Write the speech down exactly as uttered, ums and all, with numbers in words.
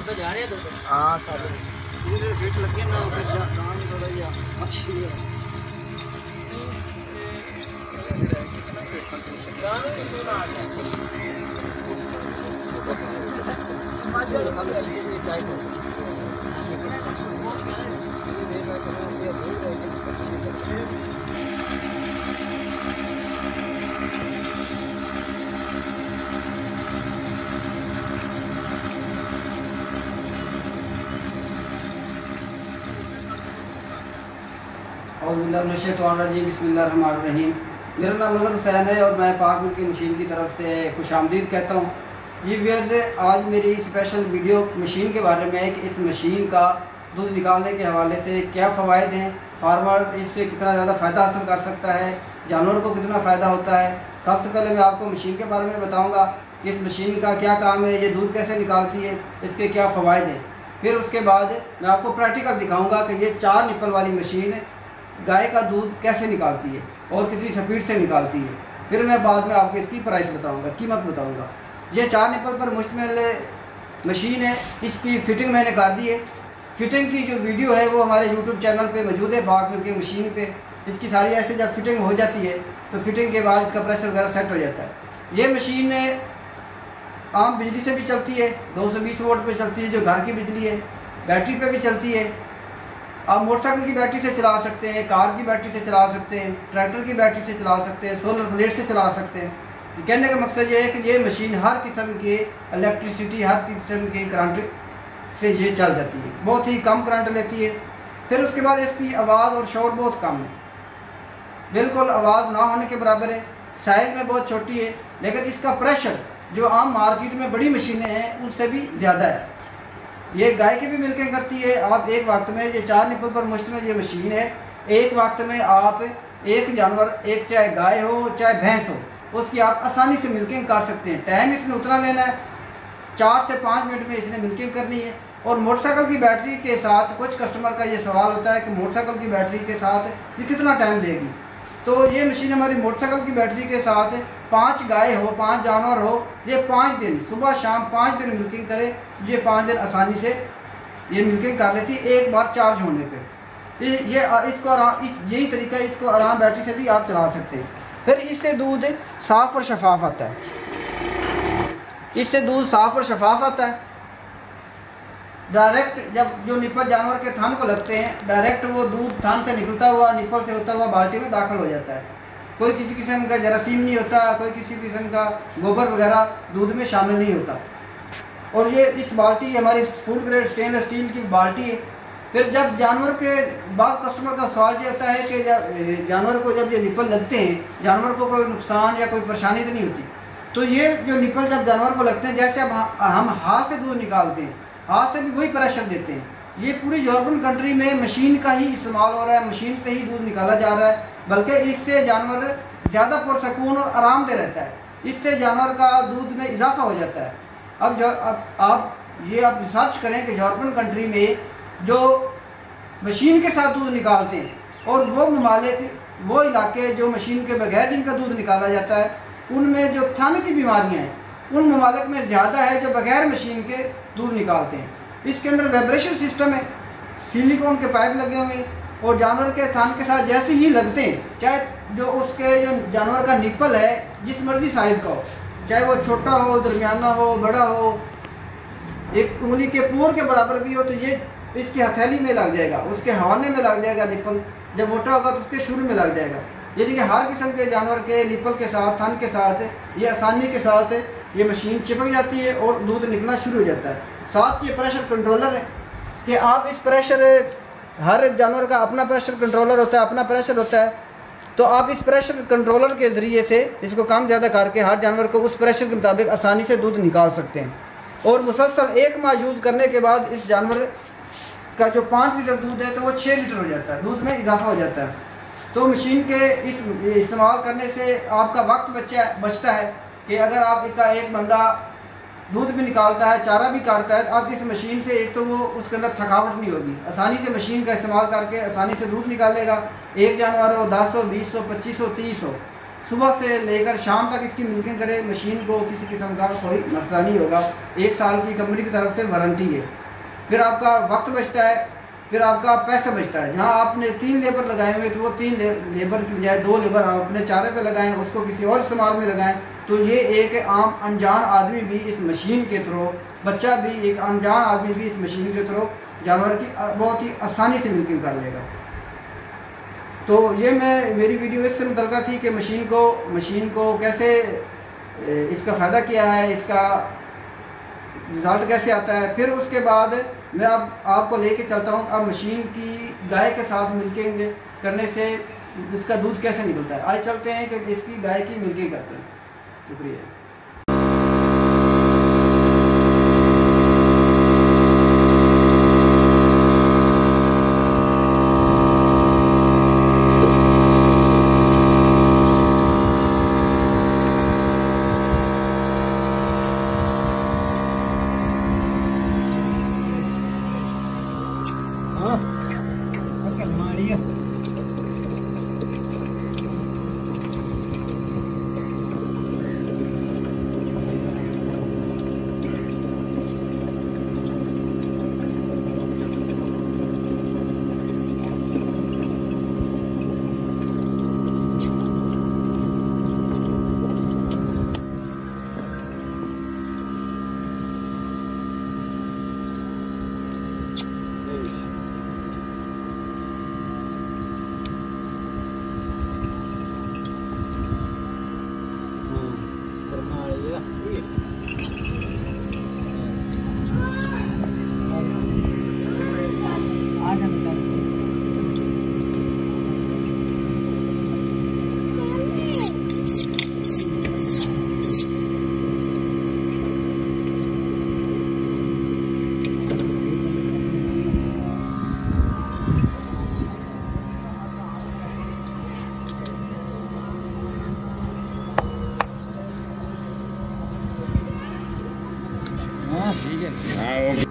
हाँ सारे पूरे फिट लगे ना फिर काम थोड़ा या अच्छी है। बिस्मिल्लाहिर्रहमानिर्रहीम। मेरा नाम नज़र हुसैन है और मैं पाक मिल्क मशीन की तरफ से खुशामदीद कहता हूँ। ये व्यूअर्स, आज मेरी स्पेशल वीडियो मशीन के बारे में है कि इस मशीन का दूध निकालने के हवाले से क्या फ़वाइद हैं, फार्मर इससे कितना ज़्यादा फ़ायदा हासिल कर सकता है, जानवर को कितना फ़ायदा होता है। सबसे पहले मैं आपको मशीन के बारे में बताऊँगा कि इस मशीन का क्या काम है, ये दूध कैसे निकालती है, इसके क्या फ़वाइद हैं। फिर उसके बाद मैं आपको प्रैक्टिकल दिखाऊँगा कि ये चार निपल वाली मशीन गाय का दूध कैसे निकालती है और कितनी स्पीड से निकालती है। फिर मैं बाद में आपको इसकी प्राइस बताऊंगा, कीमत बताऊंगा। ये चार निपल पर मुश्तमिल मशीन है। इसकी फ़िटिंग मैंने कर दी है। फ़िटिंग की जो वीडियो है वो हमारे यूट्यूब चैनल पे मौजूद है, पाक मिल्क मशीन पे। इसकी सारी ऐसे जब फिटिंग हो जाती है तो फिटिंग के बाद इसका प्रेशर वगैरह सेट हो जाता है। ये मशीन आम बिजली से भी चलती है, दो सौ बीस वोल्ट पे चलती है जो घर की बिजली है। बैटरी पे भी चलती है। आप मोटरसाइकिल की बैटरी से चला सकते हैं, कार की बैटरी से चला सकते हैं, ट्रैक्टर की बैटरी से चला सकते हैं, सोलर प्लेट से चला सकते हैं। कहने का मकसद ये है कि ये मशीन हर किस्म के इलेक्ट्रिसिटी, हर किस्म के करंट से ये चल जाती है। बहुत ही कम करंट लेती है। फिर उसके बाद इसकी आवाज़ और शोर बहुत कम है, बिल्कुल आवाज़ ना होने के बराबर है। साइज़ में बहुत छोटी है, लेकिन इसका प्रेशर जो आम मार्केट में बड़ी मशीनें हैं उनसे भी ज़्यादा है। ये गाय की भी मिल्किंग करती है। आप एक वक्त में, ये चार निपल पर मुश्तमिल ये मशीन है, एक वक्त में आप एक जानवर, एक चाहे गाय हो चाहे भैंस हो, उसकी आप आसानी से मिल्किंग कर सकते हैं। टाइम इसने उतना लेना है, चार से पाँच मिनट में इसने मिल्किंग करनी है। और मोटरसाइकिल की बैटरी के साथ कुछ कस्टमर का ये सवाल होता है कि मोटरसाइकिल की बैटरी के साथ ये कितना टाइम देगी। तो ये मशीन हमारी मोटरसाइकिल की बैटरी के साथ पाँच गाय हो, पाँच जानवर हो, ये पाँच दिन सुबह शाम पाँच दिन मिल्किंग करे, ये पाँच दिन आसानी से ये मिल्किंग कर लेती है एक बार चार्ज होने पे। ये ये इसको आराम, इस यही तरीका, इसको आराम बैटरी से भी आप चला सकते हैं। फिर इससे दूध साफ़ और शफाफ आता है। इससे दूध साफ़ और शफाफ आता है। डायरेक्ट जब जो निपल जानवर के थन को लगते हैं, डायरेक्ट वो दूध थन से निकलता हुआ, निपल से होता हुआ बाल्टी में दाखिल हो जाता है। कोई किसी किस्म का जरासीम नहीं होता, कोई किसी किस्म का गोबर वगैरह दूध में शामिल नहीं होता। और ये इस बाल्टी हमारी फूड ग्रेड स्टेनलेस स्टील की बाल्टी है। फिर जब जानवर के बाद कस्टमर का सवाल ये आता है कि जब जानवर को जब ये निपल लगते हैं, जानवर को कोई नुकसान या कोई परेशानी तो नहीं होती। तो ये जो निपल जब जानवर को लगते हैं, जैसे अब हम हाथ से दूध निकालते हैं, हाथ से भी वही प्रेशर देते हैं। ये पूरी यूरोपियन कंट्री में मशीन का ही इस्तेमाल हो रहा है, मशीन से ही दूध निकाला जा रहा है। बल्कि इससे जानवर ज़्यादा पुरसकून और आरामदेह रहता है। इससे जानवर का दूध में इजाफा हो जाता है। अब जो अब आप ये आप रिसर्च करें कि यूरोपियन कंट्री में जो मशीन के साथ दूध निकालते हैं और वो ममालिक, वो इलाके जो मशीन के बगैर जिनका दूध निकाला जाता है, उनमें जो थन की बीमारियाँ हैं उन ममालिक में ज़्यादा है जो बगैर मशीन के दूध निकालते हैं। इसके अंदर वाइब्रेशन सिस्टम है, सिलिकॉन के पाइप लगे हुए हैं और जानवर के थन के साथ जैसे ही लगते हैं, चाहे जो उसके जो जानवर का निपल है जिस मर्जी साइज़ का हो, चाहे वो छोटा हो, दरमियाना हो, बड़ा हो, एक उंगली के पोर के बराबर भी हो, तो ये इसकी हथेली में लग जाएगा, उसके हवाने में लग जाएगा निपल। जब मोटा होगा तो उसके शुरू में लग जाएगा। यानी कि हर किस्म के जानवर के निपल के साथ, थन के साथ ये आसानी के साथ ये मशीन चिपक जाती है और दूध निकलना शुरू हो जाता है। साथ ये प्रेशर कंट्रोलर है कि आप इस प्रेशर, हर जानवर का अपना प्रेशर कंट्रोलर होता है, अपना प्रेशर होता है। तो आप इस प्रेशर कंट्रोलर के ज़रिए से इसको कम ज़्यादा करके हर जानवर को उस प्रेशर के मुताबिक आसानी से दूध निकाल सकते हैं। और मुसलसल एक माह यूज़ करने के बाद इस जानवर का जो पाँच लीटर दूध है तो वो छः लीटर हो जाता है, दूध में इजाफा हो जाता है। तो मशीन के इस इस्तेमाल करने से आपका वक्त बचा बचता है कि अगर आप का एक बंदा दूध भी निकालता है, चारा भी काटता है, तो आप इस मशीन से एक तो वो उसके अंदर थकावट नहीं होगी, आसानी से मशीन का इस्तेमाल करके आसानी से दूध निकालेगा। एक जानवर हो, दस हो, बीस हो, पच्चीस हो, तीस हो, सुबह से लेकर शाम तक इसकी मिल्किंग करे, मशीन को किसी किस्म का कोई मसला नहीं होगा। एक साल की कंपनी की तरफ से वारंटी है। फिर आपका वक्त बचता है, फिर आपका पैसा बचता है। जहाँ आपने तीन लेबर लगाए हुए तो वो तीन ले, लेबर की बजाय दो लेबर आप अपने चारे पे लगाएं, उसको किसी और इस्तेमाल में लगाएं। तो ये एक आम अनजान आदमी भी इस मशीन के थ्रू, बच्चा भी एक अनजान आदमी भी इस मशीन के थ्रू जानवर की बहुत ही आसानी से मिल्किंग कर लेगा। तो ये मैं मेरी वीडियो इससे मुतल्लिक़ थी कि मशीन को मशीन को कैसे इसका फ़ायदा क्या है, इसका रिज़ल्ट कैसे आता है। फिर उसके बाद मैं अब आपको लेके चलता हूँ अब मशीन की गाय के साथ मिल्किंग करने से इसका दूध कैसे निकलता है। आज चलते हैं कि इसकी गाय की मिल्किंग करते हैं। शुक्रिया। ठीक है। हाँ ओके।